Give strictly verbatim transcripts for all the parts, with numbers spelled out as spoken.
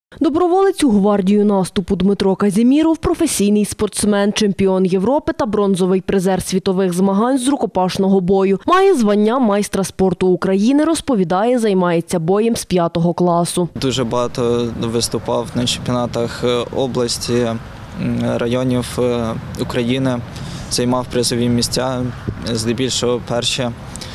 Доброволець у гвардію наступу Дмитро Казіміров – професійний спортсмен, чемпіон Європи та бронзовий призер світових змагань з рукопашного бою. Має звання майстра спорту України, розповідає, займається боєм з п'ятого класу. Дуже багато виступав на чемпіонатах області, районів України, займав призові місця, здебільшого перші.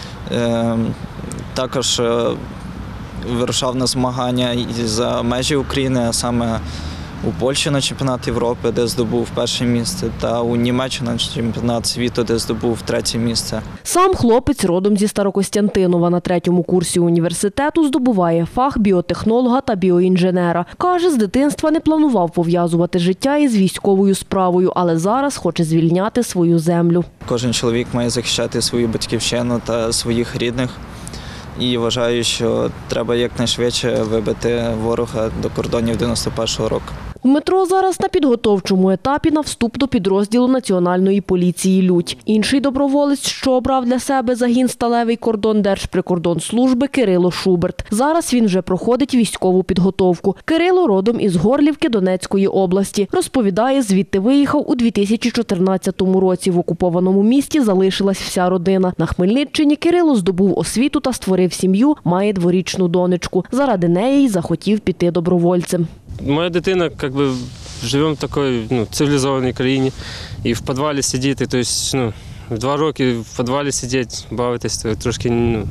Також вирушав на змагання за межі України, а саме у Польщі на чемпіонат Європи, де здобув перше місце, та у Німеччині на чемпіонат світу, де здобув третє місце. Сам хлопець родом зі Старокостянтинова. На третьому курсі університету здобуває фах біотехнолога та біоінженера. Каже, з дитинства не планував пов'язувати життя із військовою справою, але зараз хоче звільняти свою землю. Кожен чоловік має захищати свою батьківщину та своїх рідних. І вважаю, що треба якнайшвидше вибити ворога до кордонів дев'яносто першого року. Дмитро зараз на підготовчому етапі на вступ до підрозділу Національної поліції «Лють». Інший доброволець, що обрав для себе загін «Сталевий кордон» Держприкордонслужби – Кирило Шуберт. Зараз він вже проходить військову підготовку. Кирило родом із Горлівки Донецької області. Розповідає, звідти виїхав у дві тисячі чотирнадцятому році. В окупованому місті залишилась вся родина. На Хмельниччині Кирило здобув освіту та створив сім'ю, має дворічну донечку. Заради неї й захотів піти добровольцем. Моя дитина, как бы, живемо в такій ну, цивілізованій країні, і в підвалі сидіти, тобто, ну, в два роки в підвалі сидіти, бавитись, то трошки, ну,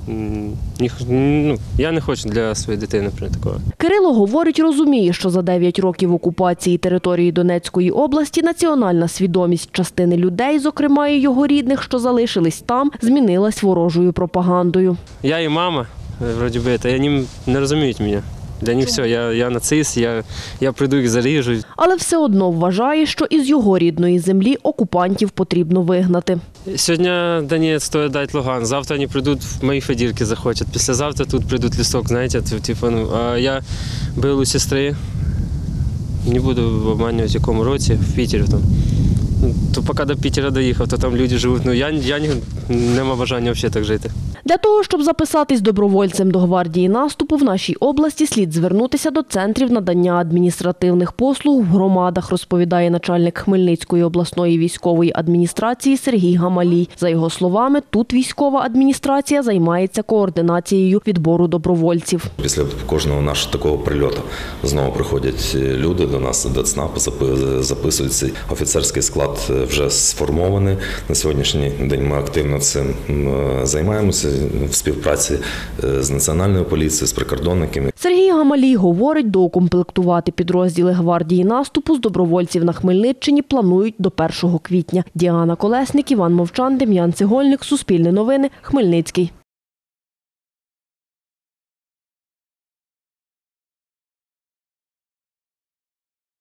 ну, я не хочу для своєї дитини такого. Кирило говорить, розуміє, що за дев'ять років окупації території Донецької області національна свідомість частини людей, зокрема і його рідних, що залишились там, змінилась ворожою пропагандою. Я і мама, вроді би, та вони не розуміють мене. Для них все, я, я нацист, я, я прийду їх заріжу. Але все одно вважає, що із його рідної землі окупантів потрібно вигнати. Сьогодні Донець стоїть дати Луган, завтра вони прийдуть, в мої Федірки захочуть, післязавтра тут прийдуть Лісок, знаєте, типу, ну, а я був у сестри, не буду обманювати, в якому році, в Пітері там. То поки до Пітера доїхав, то там люди живуть, ну я, я не, не маю бажання взагалі так жити. Для того, щоб записатись добровольцем до гвардії наступу, в нашій області слід звернутися до центрів надання адміністративних послуг в громадах, розповідає начальник Хмельницької обласної військової адміністрації Сергій Гамалій. За його словами, тут військова адміністрація займається координацією відбору добровольців. Після кожного нашого такого прильоту знову приходять люди до нас, до ЦНАПу, записуються. Офіцерський склад вже сформований. На сьогоднішній день ми активно цим займаємося в співпраці з Національною поліцією, з прикордонниками. Сергій Гамалій говорить, доукомплектувати підрозділи гвардії наступу з добровольців на Хмельниччині планують до першого квітня. Діана Колесник, Іван Мовчан, Дем'ян Цегольник, Суспільне новини, Хмельницький.